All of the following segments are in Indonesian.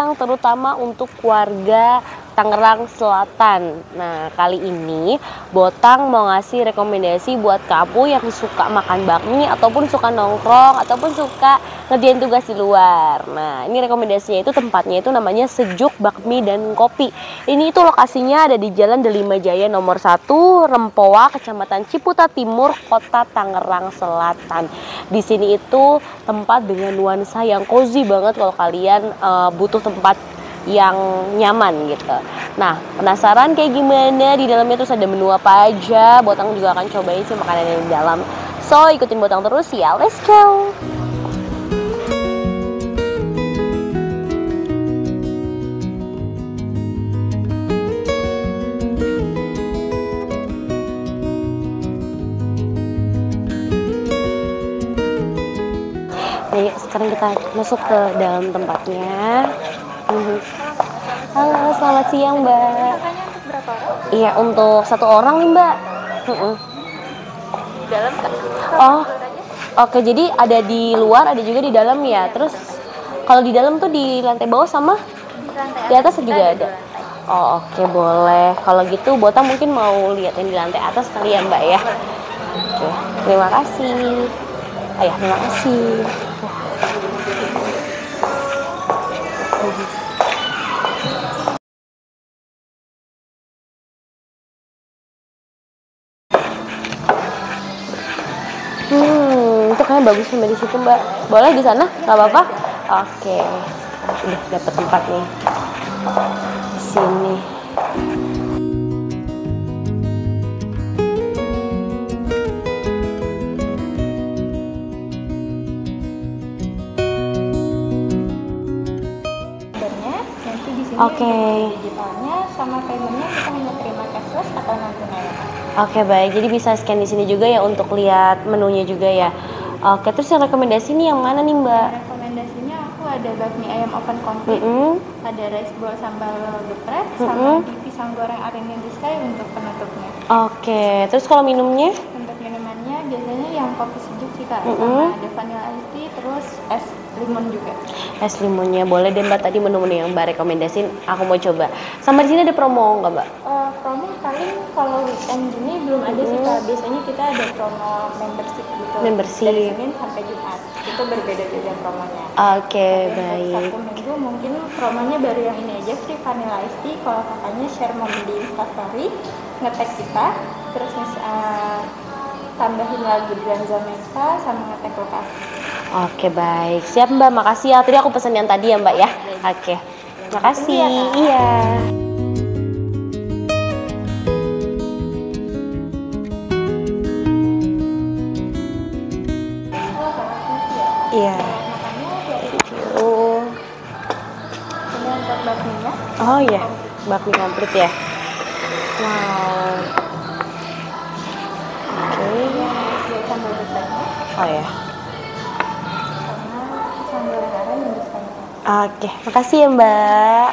Botang, terutama untuk keluarga Tangerang Selatan. Nah, kali ini Botang mau ngasih rekomendasi buat kamu yang suka makan bakmi ataupun suka nongkrong ataupun suka ngerjain tugas di luar. Nah, ini rekomendasinya itu tempatnya itu namanya Sejuk Bakmi dan Kopi. Ini itu lokasinya ada di Jalan Delima Jaya nomor 1, Rempoa, Kecamatan Ciputa Timur, Kota Tangerang Selatan. Di sini itu tempat dengan nuansa yang cozy banget kalau kalian butuh tempat yang nyaman gitu. Nah, penasaran kayak gimana di dalamnya, terus ada menu apa aja? Botang juga akan cobain sih makanan yang di dalam. So, ikutin Botang terus ya. Let's go. Jadi sekarang kita masuk ke dalam tempatnya. Halo, selamat siang Mbak. Untuk berapa orang? Iya, untuk 1 orang nih Mbak. Di dalam kan? Oh, oke, jadi ada di luar, ada juga di dalam ya. Terus kalau di dalam tuh di lantai bawah sama di atas juga ada. Oh, oke, boleh. Kalau gitu Botang mungkin mau lihat yang di lantai atas kali ya Mbak ya. Oke, terima kasih. Ayah, terima kasih. Itu kayaknya bagus Mbak di situ Mbak. Boleh di sana? Nggak apa-apa? Oke. Udah dapet tempat nih. Di sini. Nanti di sini Oke. digitalnya sama paymentnya kita hanya terima cashless atau non tunai. Oke, baik. Jadi bisa scan di sini juga ya untuk lihat menunya juga ya. Oke, terus yang rekomendasi nih yang mana nih Mbak? Rekomendasinya aku ada bakmi ayam oven komplit, ada rice bowl sambal geprek, sama pisang goreng aren in the sky untuk penutupnya. Oke, terus kalau minumnya? Untuk minumannya biasanya yang kopi sejuk sih Kak, sama ada vanilla iced tea, terus es limon juga. Es limonnya boleh deh Mbak, tadi menu-menu yang Mbak rekomendasiin aku mau coba. Sama di sini ada promo nggak Mbak? Promo paling kalau weekend gini belum ada sih Kak, biasanya kita ada promo membership gitu. Membership. Dari Senin sampai Jumat, itu berbeda-beda promonya. Oke, baik. Satu minggu mungkin promonya baru yang ini aja, free vanilla iced tea kalau kakaknya share momen di Instastory, nge-tag kita, terus tambahin lagu Dranza Mesta sama nge-tag lokasi. Oke, baik. Siap Mbak, makasih ya. Tadi aku pesen yang tadi ya Mbak ya. Oke. Makasih. Iya. Iya. Thank you. Ini untuk bakminya. Oh iya, bakmi komplit ya. Wow. Oke. Buat sambal gepreknya Oh ya. sama pisang goreng aren yang disini. Oke, makasih ya Mbak.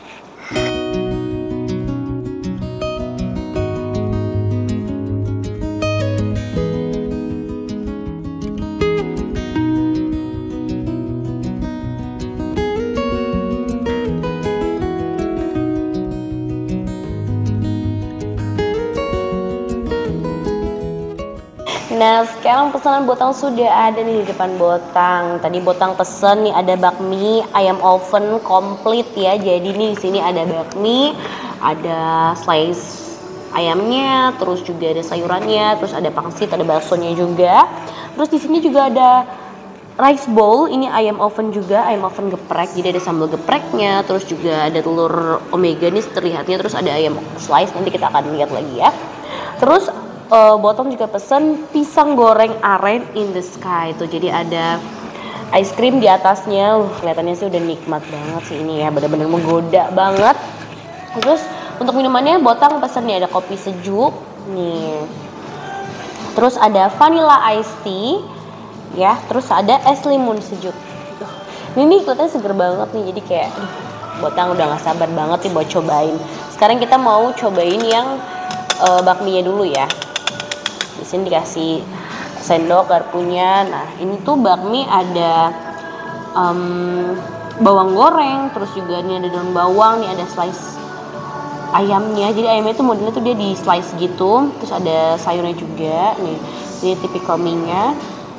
Nah, sekarang pesanan Botang sudah ada nih di depan Botang. Tadi Botang pesen nih ada bakmi ayam oven komplit ya. Jadi nih di sini ada bakmi, ada slice ayamnya, terus juga ada sayurannya, terus ada pangsit, ada baksonya juga. Terus di sini juga ada rice bowl, ini ayam oven juga, ayam oven geprek. Jadi ada sambal gepreknya, terus juga ada telur omega nih terlihatnya, terus ada ayam slice, nanti kita akan lihat lagi ya. Terus Botong juga pesen pisang goreng aren in the sky tuh. Jadi ada ice cream di atasnya. Kelihatannya sih udah nikmat banget sih ini ya, bener-bener menggoda banget. Terus untuk minumannya Botang pesen nih ada kopi sejuk nih. Terus ada vanilla iced tea ya, terus ada es limun sejuk. Ini kelihatannya seger banget nih, jadi kayak Botang udah gak sabar banget nih buat cobain. Sekarang kita mau cobain yang bakminya dulu ya. Di sini dikasih sendok garpunya. Nah, ini tuh bakmi ada bawang goreng, terus juga ini ada daun bawang, nih ada slice ayamnya. Jadi ayamnya tuh modelnya tuh dia di slice gitu, terus ada sayurnya juga nih, ini typical mie-nya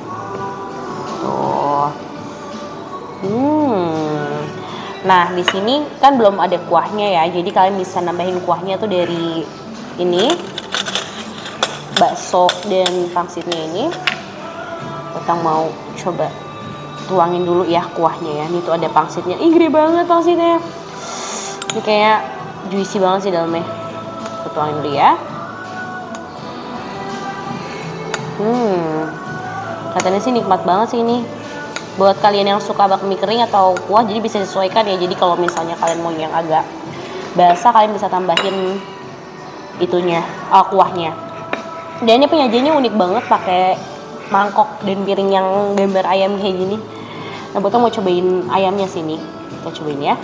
tuh. Nah di sini kan belum ada kuahnya ya, jadi kalian bisa nambahin kuahnya tuh dari ini bakso dan pangsitnya ini. Botang mau coba tuangin dulu ya kuahnya ya. Ini tuh ada pangsitnya, ih gede banget pangsitnya, ini kayak juicy banget sih dalamnya. Kita tuangin dulu ya. Katanya sih nikmat banget sih ini. Buat kalian yang suka bakmi kering atau kuah, jadi bisa disesuaikan ya. Jadi kalau misalnya kalian mau yang agak basah, kalian bisa tambahin itunya, kuahnya. Dan ini penyajiannya unik banget, pakai mangkok dan piring yang gambar ayam kayak gini. Nah, Botong mau cobain ayamnya sini. Kita cobain ya.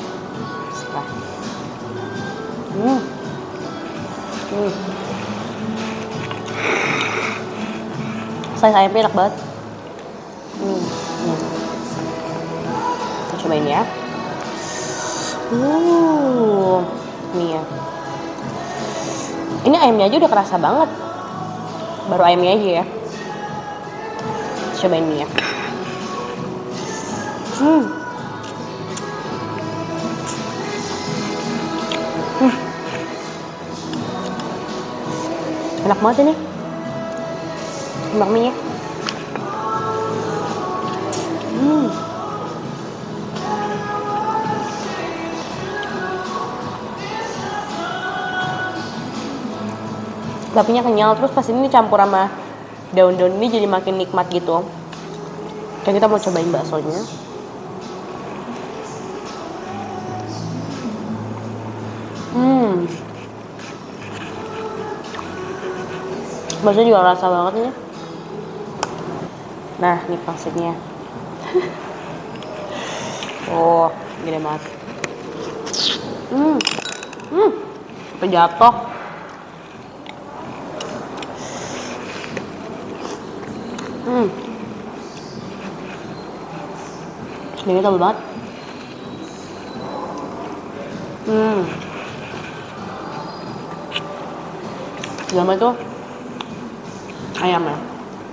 Slice ayamnya enak banget. Kita cobain ya. Nih ya. Ini ayamnya aja udah kerasa banget. Baru ayamnya aja ya. Cobain nih ya. Enak banget ini bakminya. Bakminya kenyal, terus pas ini campur sama daun-daun ini jadi makin nikmat gitu. Dan kita mau cobain baksonya. Baksonya juga rasa banget nih. Nah, ini pangsitnya. Oh, gede banget. Sampai jatuh. Ini tebel banget. Dalamnya itu ayamnya.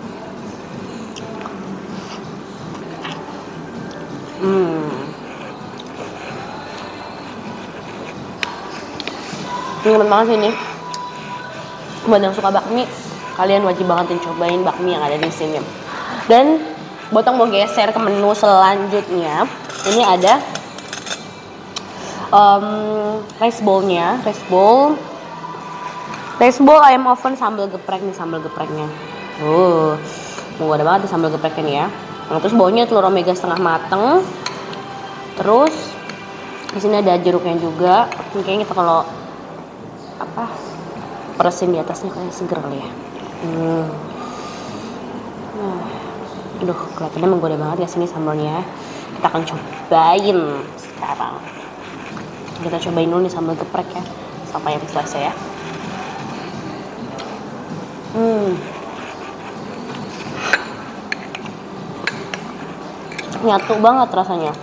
Ini enak banget sih ini. Buat yang suka bakmi, kalian wajib banget cobain bakmi yang ada di sini. Dan Botong mau geser ke menu selanjutnya. Ini ada rice bowl-nya, rice bowl ayam oven sambal geprek nih, sambal gepreknya. Mau ada banget sambal gepreknya nih ya. Nah, terus bawahnya telur omega setengah mateng. Terus di sini ada jeruknya juga. Ini kayaknya kita kalau peresin di atasnya kayak seger kali ya. Aduh, kelihatannya menggoda banget ya sini sambalnya. Kita akan cobain sekarang. Kita cobain dulu nih sambal geprek ya, sama yang slice ya. Nyatu banget rasanya.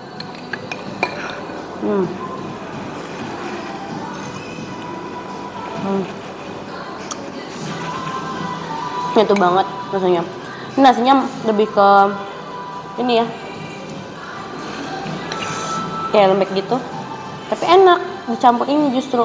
Nyatu banget rasanya. Ini nasinya lebih ke ini ya, kayak lembek gitu, tapi enak dicampur ini justru.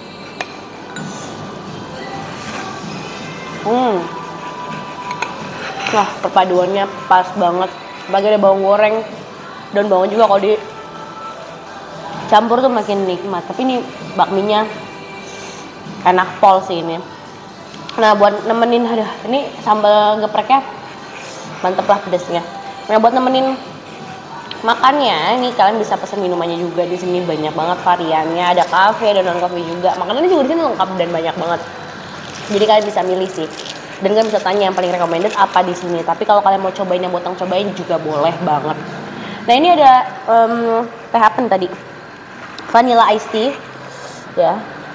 Nah, perpaduannya pas banget. Apalagi ada bawang goreng, daun bawang juga kalau dicampur tuh makin nikmat. Tapi ini bakminya enak pol sih ini. Nah, buat nemenin, ini sambal gepreknya mantep lah pedasnya. Nah, buat nemenin makannya, ini kalian bisa pesan minumannya juga. Di sini banyak banget variannya, ada cafe, ada non cafe juga. Makanannya juga di sini lengkap dan banyak banget. Jadi kalian bisa milih sih. Dan kalian bisa tanya yang paling recommended apa di sini. Tapi kalau kalian mau cobain yang Botong cobain juga boleh banget. Nah, ini ada teh apa tadi? Vanilla iced tea. Ya.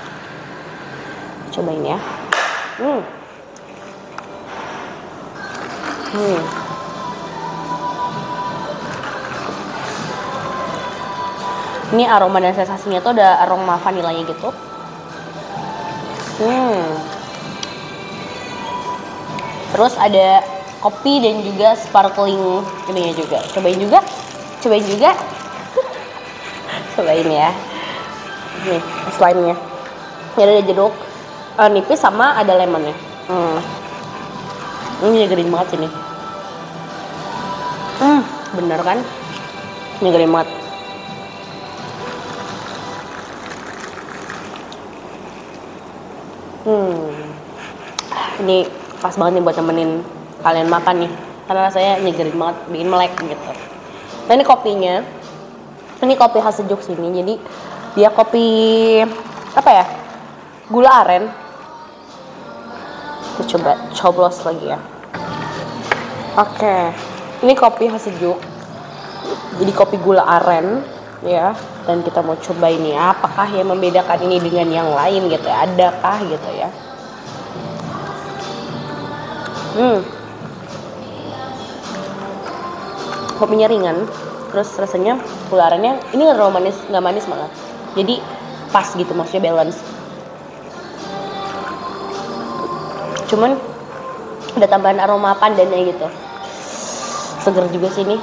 Cobain ya. Ini aroma dan sensasinya tuh ada aroma vanilanya gitu. Terus ada kopi dan juga sparkling ininya juga. Cobain juga. Cobain ya. Nih, slime-nya. Ini ada jeruk nipis sama ada lemonnya. Ini nyegerin banget sini. Bener kan? Nyegerin banget. Ini pas banget nih buat temenin kalian makan nih, karena rasanya nyegerin banget, bikin melek gitu. Nah ini kopinya, ini kopi khas Sejuk sini, jadi dia kopi apa ya, gula aren. Kita coba coblos lagi ya. Oke, ini kopi khas Sejuk, jadi kopi gula aren ya. Dan kita mau coba ini, apakah yang membedakan ini dengan yang lain gitu ya, adakah gitu ya. Kopinya ringan, terus rasanya gula arennya ini nggak manis banget, jadi pas gitu, maksudnya balance. Cuman ada tambahan aroma pandannya gitu, seger juga sini.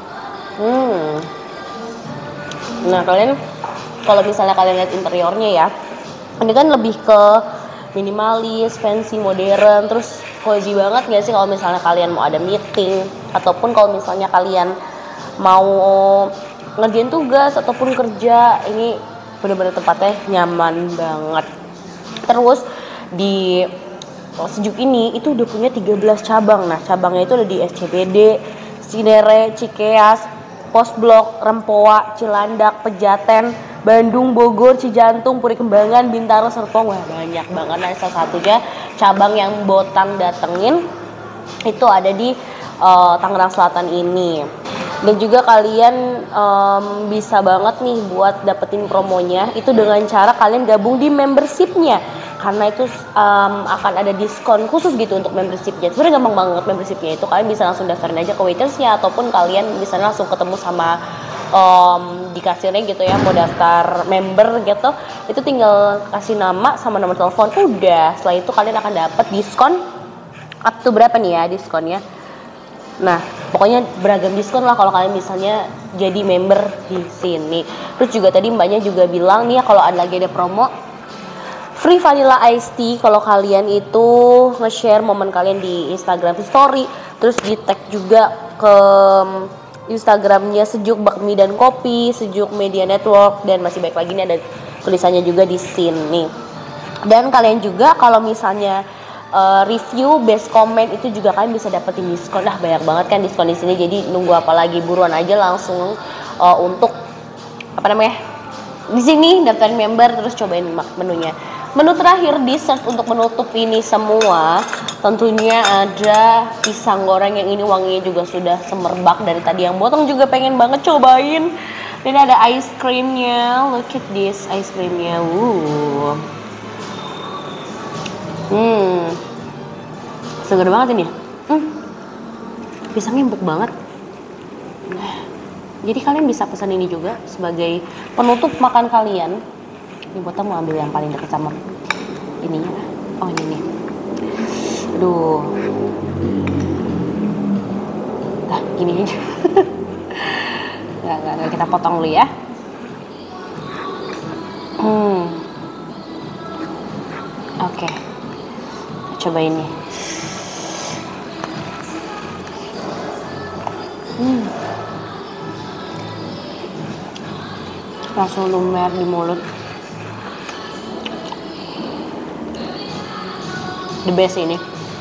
Nah kalian kalau misalnya kalian lihat interiornya ya, ini kan lebih ke minimalis, fancy, modern, terus cozy banget nggak sih kalau misalnya kalian mau ada meeting, ataupun kalau misalnya kalian mau ngerjain tugas ataupun kerja. Ini bener-bener tempatnya nyaman banget. Terus di Sejuk ini itu udah punya 13 cabang. Nah cabangnya itu ada di SCBD, Cinere, Cikeas, Pos Blok, Rempoa, Cilandak, Pejaten, Bandung, Bogor, Cijantung, Puri Kembangan, Bintaro, Serpong. Wah banyak banget. Nah salah satunya cabang yang Botang datengin itu ada di Tangerang Selatan ini. Dan juga kalian bisa banget nih buat dapetin promonya itu dengan cara kalian gabung di membershipnya, karena itu akan ada diskon khusus gitu untuk membershipnya. Sebenarnya gampang banget membershipnya, itu kalian bisa langsung daftarin aja ke waitersnya, ataupun kalian bisa langsung ketemu sama di kasirnya gitu ya, mau daftar member gitu, itu tinggal kasih nama sama nomor telepon, udah. Setelah itu kalian akan dapat diskon up to berapa nih ya diskonnya. Nah pokoknya beragam diskon lah kalau kalian misalnya jadi member di sini. Terus juga tadi mbaknya juga bilang nih ya, kalau lagi ada promo free vanilla iced tea kalau kalian itu nge-share momen kalian di Instagram story, terus di tag juga ke Instagramnya Sejuk Bakmi dan Kopi, Sejuk Media Network, dan masih baik lagi nih ada tulisannya juga di sini. Dan kalian juga kalau misalnya review, best comment itu juga kalian bisa dapetin diskon. Nah banyak banget kan diskon di sini, jadi nunggu apa lagi, buruan aja langsung untuk di sini daftarin member, terus cobain menunya. Menu terakhir dessert untuk menutup ini semua tentunya ada pisang goreng yang ini wanginya juga sudah semerbak dari tadi, yang Botong juga pengen banget cobain. Dan ada ice creamnya, look at this ice creamnya. Seger banget ini. Pisangnya empuk banget. Nah, jadi kalian bisa pesan ini juga sebagai penutup makan kalian. Ini Botong mau ambil yang paling dekat sama ininya. Oh ini nih. Aduh. Nah gini aja. Nggak, kita potong dulu ya. Oke. Coba ini. Langsung lumer di mulut. The best ini.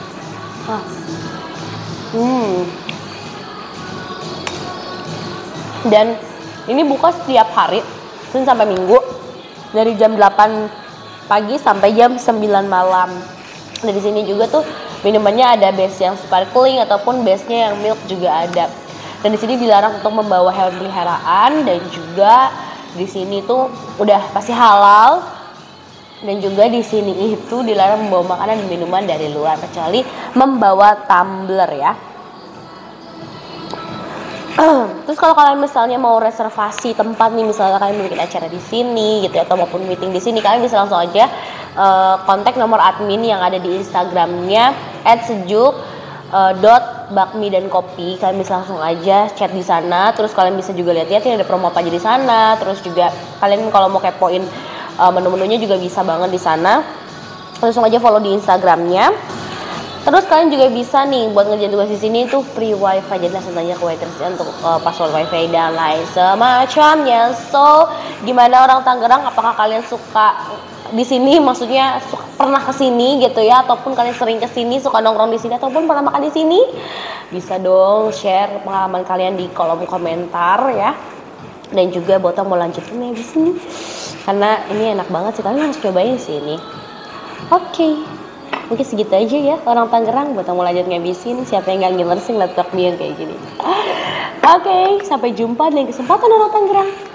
Dan ini buka setiap hari, Senin sampai Minggu, dari jam 8 pagi sampai jam 9 malam. Dari sini juga tuh minumannya ada base yang sparkling ataupun base-nya yang milk juga ada. Dan di sini dilarang untuk membawa hewan peliharaan, dan juga di sini tuh udah pasti halal. Dan juga di sini itu dilarang membawa makanan dan minuman dari luar kecuali membawa tumbler ya. Terus kalau kalian misalnya mau reservasi tempat nih, misalnya kalian bikin acara di sini gitu atau maupun meeting di sini, kalian bisa langsung aja kontak nomor admin yang ada di Instagramnya @sejuk.bakmi dan kopi. Kalian bisa langsung aja chat di sana. Terus kalian bisa juga lihat-lihat ada promo apa aja di sana. Terus juga kalian kalau mau kepoin menu-menunya juga bisa banget di sana. Langsung aja follow di Instagramnya. Terus kalian juga bisa nih buat ngerjain tugas di sini itu free wifi, jadi langsung tanya ke waitersnya untuk password wifi dan lain semacamnya. So gimana orang Tangerang, apakah kalian suka di sini, maksudnya pernah kesini gitu ya, ataupun kalian sering kesini, suka nongkrong di sini, ataupun pernah makan di sini? Bisa dong share pengalaman kalian di kolom komentar ya. Dan juga Botang mau lanjutin ya di sini karena ini enak banget sih, kalian harus cobain sih ini. Oke. Mungkin segitu aja ya orang Tangerang. Botang mau lanjut ngabisin. Siapa yang gak ngiler sih ngeliat bakmi yang kayak gini. Oke, sampai jumpa di kesempatan orang Tangerang.